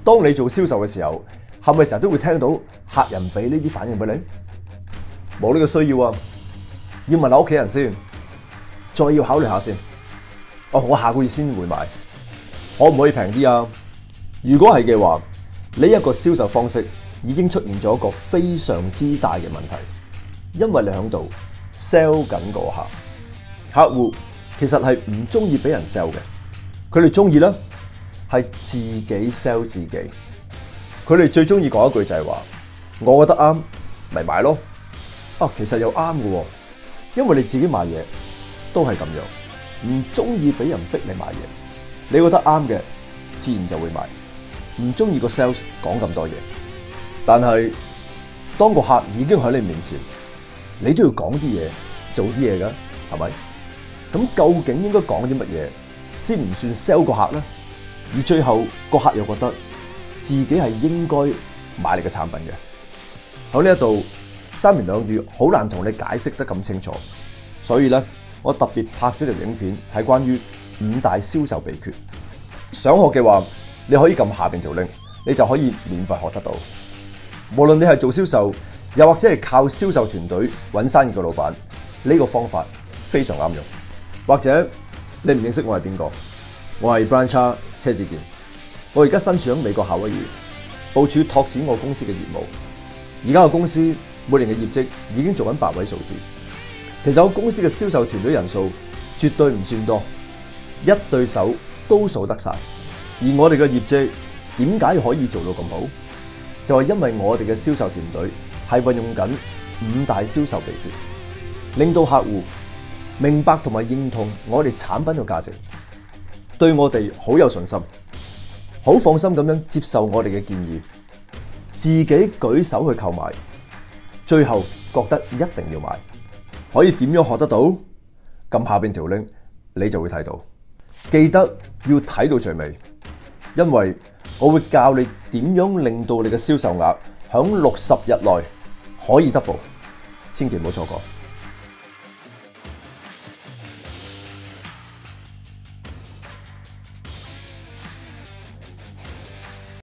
當你做銷售嘅時候，係咪成日都會聽到客人俾呢啲反應俾你？冇呢個需要啊！要問下屋企人先，再要考慮下先。我下個月先會買，可唔可以平啲啊？如果係嘅話，呢一個銷售方式已經出現咗一個非常之大嘅問題，因為你喺度 sell 緊個客，客戶其實係唔中意俾人 sell 嘅，佢哋中意咧係自己 sell 自己，佢哋最中意講一句就係話：我覺得啱，咪買咯。其實又啱嘅，因為你自己買嘢都係咁樣，唔中意俾人逼你買嘢，你覺得啱嘅，自然就會買，唔中意個 sales 講咁多嘢。但係當個客已經喺你面前，你都要講啲嘢，做啲嘢㗎，係咪？咁究竟應該講啲乜嘢先唔算 sell 個客咧？而最後個客又覺得自己係應該買你嘅產品嘅，喺呢一度三言兩語好難同你解釋得咁清楚，所以咧我特別拍咗條影片係關於5大銷售秘訣。想學嘅話，你可以撳下邊條 link， 你就可以免費學得到。無論你係做銷售，又或者係靠銷售團隊揾生意嘅老闆，呢個方法非常啱用。或者你唔認識我係邊個？我係 Brian Cha 車志健，我而家身處喺美國夏威夷，部署拓展我公司嘅業務。而家個公司每年嘅業績已經做緊8位數字。其實我公司嘅銷售團隊人數絕對唔算多，一對手都數得晒。而我哋嘅業績點解可以做到咁好？就係因為我哋嘅銷售團隊係運用緊5大銷售秘訣，令到客戶明白同埋認同我哋產品嘅價值，對我哋好有信心，好放心咁樣接受我哋嘅建議，自己舉手去購買，最後覺得一定要買。可以點樣學得到？撳下邊條 link，你就會睇到。記得要睇到最尾，因為我會教你點樣令到你嘅銷售額響60日內可以 double，千祈唔好錯過。